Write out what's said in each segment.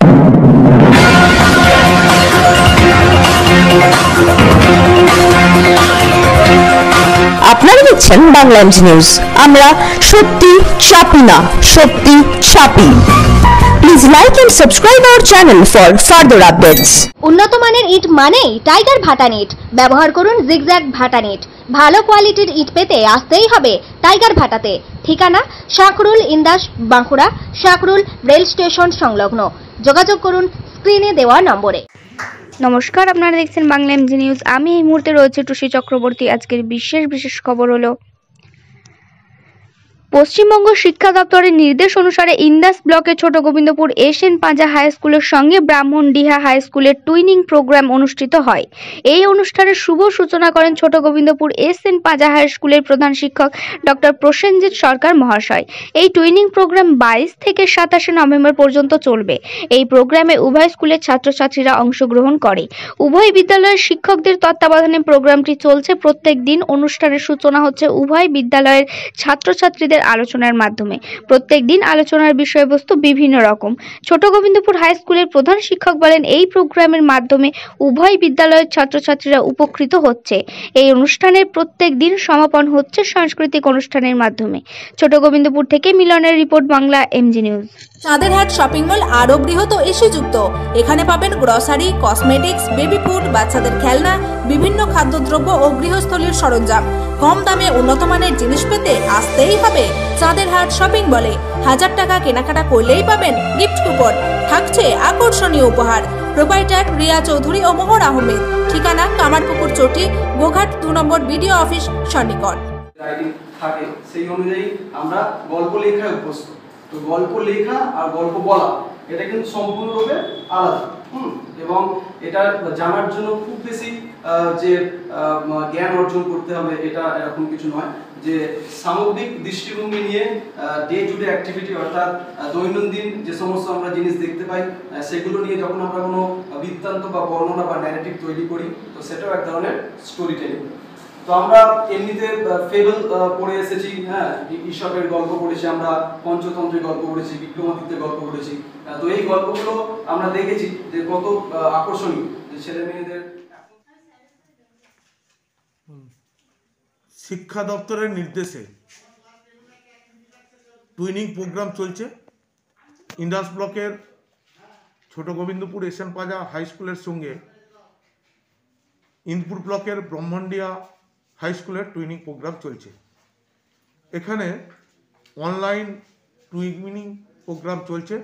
আপনারা দেখছেন Bangla MG news. আমরা সত্যি চাপি না, সত্যি চাপি। Please like and subscribe our channel for further updates. উন্নত মানের ইট মানেই টাইগার ভাটা নেট। ব্যবহার করুন জিগজ্যাগ ভাটা নেট। ভালো কোয়ালিটির ইট পেতে আসতেই হবে টাইগার ভাটাতে। ঠিকানা সাকরুল ইন্দাস, বাঁকুড়া, সাকরুল রেল স্টেশন সংলগ্ন। যোগাযোগ করুন স্ক্রিনে দেওয়া নম্বরে। নমস্কার, আপনারা দেখছেন বাংলা এমজি নিউজ। আমি এই মুহূর্তে রয়েছে টুসি চক্রবর্তী। আজকের বিশেষ খবর হলো, পশ্চিমবঙ্গ শিক্ষা দপ্তরের নির্দেশ অনুসারে ইন্দাস ব্লকের ছোট গোবিন্দপুর এসএন পাঁজা হাই স্কুলের সঙ্গে ব্রাহ্মণডিহা হাই স্কুলের টুইনিং প্রোগ্রাম অনুষ্ঠিত হয়। এই অনুষ্ঠানের শুভ সূচনা করেন ছোট গোবিন্দপুর এসএন পাঁজা হাই স্কুলের প্রধান শিক্ষক ডক্টর প্রসেনজিৎ সরকার মহাশয়। এই টুইনিং প্রোগ্রাম 22 থেকে 27 নভেম্বর পর্যন্ত চলবে। এই প্রোগ্রামে উভয় স্কুলের ছাত্রছাত্রীরা অংশগ্রহণ করে। উভয় বিদ্যালয়ের শিক্ষকদের তত্ত্বাবধানে প্রোগ্রামটি চলছে। প্রত্যেক দিন অনুষ্ঠানের সূচনা হচ্ছে উভয় বিদ্যালয়ের ছাত্রছাত্রীদের আলোচনার মাধ্যমে। প্রত্যেক দিন আলোচনার বিষয়বস্তু বিভিন্ন রকম। ছোট গোবিন্দপুর হাই স্কুলের প্রধান শিক্ষক বলেন, এই প্রোগ্রামের মাধ্যমে উভয় বিদ্যালয়ের ছাত্রছাত্রীরা উপকৃত হচ্ছে। এই অনুষ্ঠানের প্রত্যেক দিন সমাপন হচ্ছে সাংস্কৃতিক অনুষ্ঠানের মাধ্যমে। ছোট গোবিন্দপুর থেকে মিলনের report, Bangla MG news. Chanderhat shopping mall আরো বৃহৎ ও এসিযুক্ত। এখানে পাবেন গ্রসারি, কসমেটিক্স, বেবি ফুড, বাচ্চাদের খেলনা, বিভিন্ন খাদ্যদ্রব্য ও গৃহস্থলীর সরঞ্জাম। কম দামে উন্নত মানের জিনিস পেতে আসতেই হবে চাঁদেরহাট শপিং মলে। 1000 টাকা কেনাকাটা করলেই পাবেন গিফট কুপন। থাকছে আকর্ষণীয় উপহার। প্রোপাইটার রিয়া চৌধুরী ও মোহর আহমেদ। ঠিকানা কামারপুকুর চটি, গোঘাট 2 নম্বর বিডিও অফিস, সন্নিকট। থাকে সেই অনুযায়ী আমরা গল্প লেখায় অভ্যস্ত। তো গল্প লেখা আর গল্প বলা এটা কিন্তু সম্পূর্ণরূপে আলাদা। এবং এটা জানার জন্য খুব বেশি যে জ্ঞান অর্জন করতে হবে এটা এরকম কিছু নয়। যে সামগ্রিক দৃষ্টিভঙ্গি নিয়ে ডে টু ডে অ্যাক্টিভিটি, অর্থাৎ দৈনন্দিন যে সমস্ত আমরা জিনিস দেখতে পাই সেগুলো নিয়ে যখন আমরা কোনো বৃত্তান্ত বা বর্ণনা বা ন্যারেটিভ তৈরি করি, তো সেটাও এক ধরনের স্টোরি টেলিং। তো আমরা এমনিতে ফেবল পড়ে এসেছি, হ্যাঁ, ঈশপের গল্প পড়েছি, আমরা পঞ্চতন্ত্রের গল্প পড়েছি, বিক্রমাদিত্যের গল্প পড়েছি। তো এই গল্পগুলো আমরা দেখেছি যে কত আকর্ষণীয়। ছেলে মেয়েদের শিক্ষা দপ্তরের নির্দেশে টুইনিং প্রোগ্রাম চলছে। ইন্দাস ব্লকের ছোট গোবিন্দপুর এসএন পাঁজা হাই স্কুলের সঙ্গে ইন্দপুর ব্লকের ব্রাহ্মণডিহা হাই স্কুলের টুইনিং প্রোগ্রাম চলছে। এখানে অনলাইন টুইনিং প্রোগ্রাম চলছে।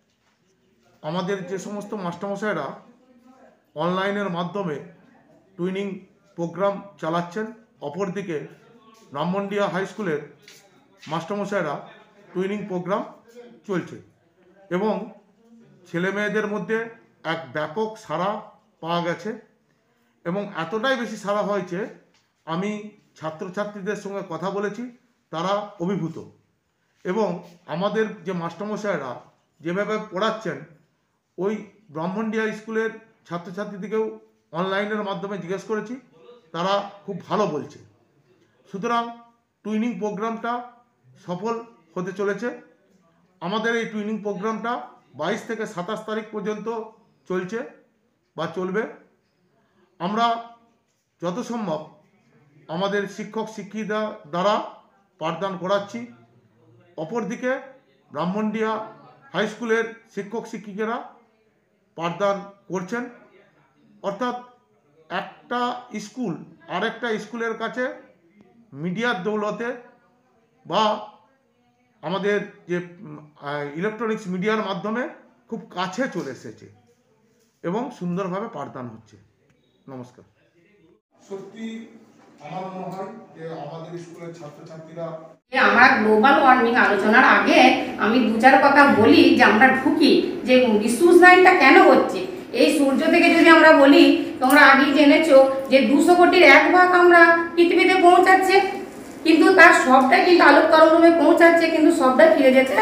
আমাদের যে সমস্ত মাস্টারমশাইরা অনলাইনের মাধ্যমে টুইনিং প্রোগ্রাম চালাচ্ছেন, অপরদিকে ব্রাহ্মণডিহা হাই স্কুলের মাস্টারমশাইরা টুইনিং প্রোগ্রাম চলছে এবং ছেলে মেয়েদের মধ্যে এক ব্যাপক সাড়া পাওয়া গেছে। এবং এতটাই বেশি সাড়া হয়েছে, আমি ছাত্রছাত্রীদের সঙ্গে কথা বলেছি, তারা অভিভূত। এবং আমাদের যে মাস্টারমশাইরা যেভাবে পড়াচ্ছেন, ওই ব্রাহ্মণডিহা স্কুলের ছাত্রছাত্রীদেরকেও অনলাইনের মাধ্যমে জিজ্ঞেস করেছি, তারা খুব ভালো বলছে। সুতরাং টুইনিং প্রোগ্রামটা সফল হতে চলেছে। আমাদের এই টুইনিং প্রোগ্রামটা 22 থেকে 27 তারিখ পর্যন্ত চলছে বা চলবে। আমরা যত সম্ভব আমাদের শিক্ষক শিক্ষিকা দ্বারা পাঠদান করাচ্ছি। অপরদিকে ব্রাহ্মণডিহা হাই স্কুলের শিক্ষক শিক্ষিকারা পাঠদান করছেন। অর্থাৎ একটা স্কুল আরেকটা স্কুলের কাছে মিডিয়ার দৌলতে বা আমাদের যে ইলেকট্রনিক্স মিডিয়ার মাধ্যমে খুব কাছে চলে এসেছে এবং সুন্দরভাবে পাঠদান হচ্ছে। নমস্কার। সত্যি আমার মনে হয় যে আমাদের স্কুলের ছাত্রছাত্রীরা, আমরা গ্লোবাল ওয়ার্মিং আলোচনার আগে আমি 2-4 কথা বলি যে আমরা ঢুকি যে বিশ্ব উষ্ণায়নটা কেন হচ্ছে। এই সূর্য থেকে যদি আমরা বলি, তোমরা আগেই জেনেছো যে 200 কোটির 1 ভাগ আমরা পৃথিবীতে পৌঁছাচ্ছে, কিন্তু তার সবটাই কিন্তু আলোক তরঙ্গে পৌঁছাচ্ছে, কিন্তু সবটাই ফিরে যেতে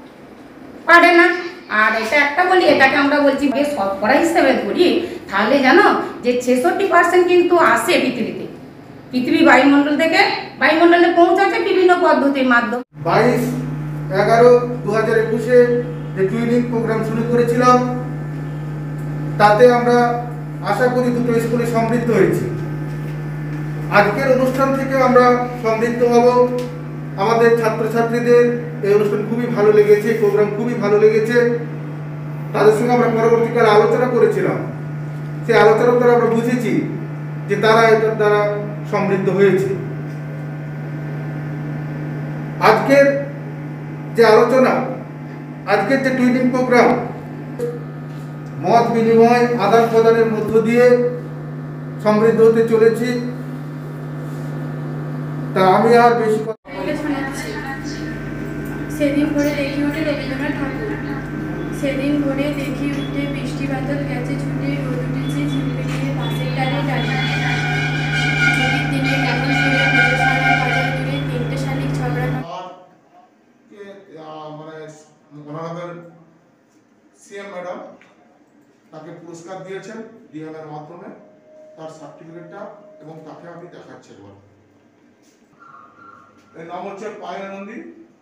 পারে না। আর এটা একটা বলি, এটাকে আমরা বলছি শতকরা হিসেবে ধরি, তাহলে জানো যে 66% কিন্তু আসে পৃথিবী বায়ুমণ্ডল থেকে বায়ুমণ্ডলে পৌঁছাচ্ছে বিভিন্ন পদ্ধতির মাধ্যমে। 22/11/2021 যে টুইনিং প্রোগ্রাম শুরু করেছিলাম, তাতে আমরা আশা করি দুটো স্কুলে সমৃদ্ধ হয়েছি। আজকের অনুষ্ঠান থেকে আমরা সমৃদ্ধ হব। আমাদের ছাত্রছাত্রীদের এই অনুষ্ঠান খুবই ভালো লেগেছে, প্রোগ্রাম খুবই ভালো লেগেছে। তাদের সঙ্গে আমরা পরবর্তীকালে আলোচনা করেছিলাম, সেই আলোচনার দ্বারা আমরা বুঝেছি যে তারা এটার দ্বারা সমৃদ্ধ হয়েছে। আজকের যে আলোচনা, আজকের যে টুইনিং প্রোগ্রাম, মত বিনিময় আদান প্রদানের মধ্য দিয়ে সমৃদ্ধ হতে চলেছি। তা আমি আর বেশি সেদিন ভোরে দেখি উঠে রবীন্দ্রনাথ ঠাকুর, সেদিন ভোরে দেখি উঠে বৃষ্টি বাদল গেছে ছুটে, রোদ উঠেছে ঝিমে দিয়ে বাসের ডালে দাঁড়িয়ে, ছুটির দিনে কেমন ফিরে পুজো সারা বাজার দূরে তিনটে শালিক ঝগড়া। মানে অনারেবল সিএম ম্যাডাম তাকে পুরস্কার দিয়েছেন ডিএম এর মাধ্যমে, তার সার্টিফিকেটটা এবং তাকে আমি দেখাচ্ছি একবার। এর নাম হচ্ছে পায়েল নন্দী,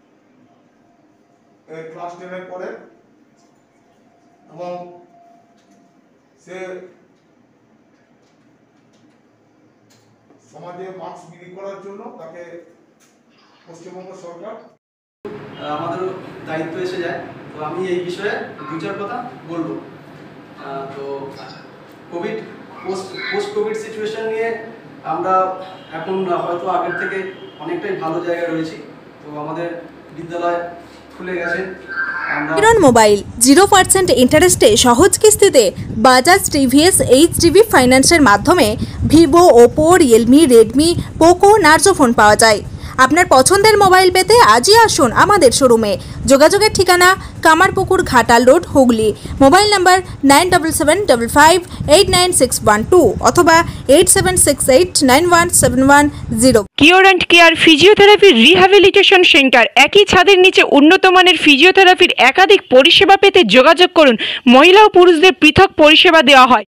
ক্লাস 10 পড়ে এবং সে সমাজে মাস্ক বিক্রি করার জন্য তাকে পশ্চিমবঙ্গ সরকার আমাদের দায়িত্ব এসে যায়। তো আমি এই বিষয়ে দু চার কথা বলবো। তো কোভিড পোস্ট কোভিড সিচুয়েশন নিয়ে আমরা এখন হয়তো আগের থেকে অনেকটাই ভালো জায়গায় রয়েছি। তো আমাদের বিদ্যালয় খুলে গেছে। কিরণ মোবাইল 0% ইন্টারেস্টে সহজ কিস্তিতে বাজাজ টিভিএস এইচডিবি ফাইন্যান্সের মাধ্যমে Vivo, Oppo, Realme, Redmi, Poco, Narzo phone পাওয়া যায়। আপনার পছন্দের মোবাইল পেতে আজই আসুন আমাদের শোরুমে। যোগাযোগের ঠিকানা Kamarpukur, Ghatal road, Hooghly. Mobile number 9775589612 অথবা 8768917110। Cure and care physiotherapy rehabilitation centre. একই ছাদের নিচে উন্নত মানের ফিজিওথেরাপির একাধিক পরিষেবা পেতে যোগাযোগ করুন। মহিলা ও পুরুষদের পৃথক পরিষেবা দেওয়া হয়।